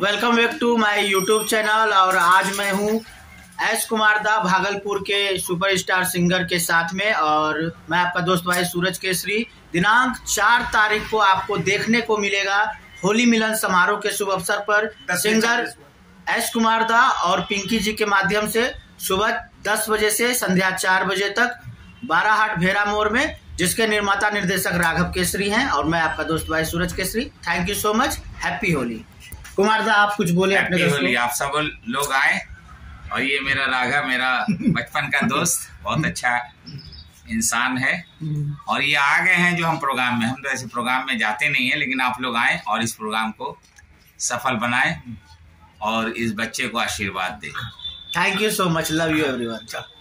Welcome back to my YouTube channel. और आज मैं हूँ एस कुमार दा भागलपुर के सुपरस्टार सिंगर के साथ में, और मैं आपका दोस्त भाई सूरज केसरी। दिनांक 4 तारीख को आपको देखने को मिलेगा होली मिलन समारोह के शुभ अवसर पर सिंगर एस कुमार दा और पिंकी जी के माध्यम से सुबह 10 बजे से संध्या 4 बजे तक बाराहाट भेरा मोड़ में, जिसके निर्माता निर्देशक राघव केसरी हैं, और मैं आपका दोस्त भाई Suraj Kesari. Thank you so much. Happy Holi. Kumar da आप कुछ बोले अपने दोस्तों। होली आप सब लोग आए। और ये मेरा राघव, मेरा बचपन का दोस्त, बहुत अच्छा इंसान है। और ये आ गए हैं जो हम प्रोग्राम में, हम तो ऐसे प्रोग्राम में जाते नहीं है, लेकिन आप लोग आए और इस प्रोग्राम को सफल बनाए और इस बच्चे को आशीर्वाद दें। Thank you so much. Love you everyone.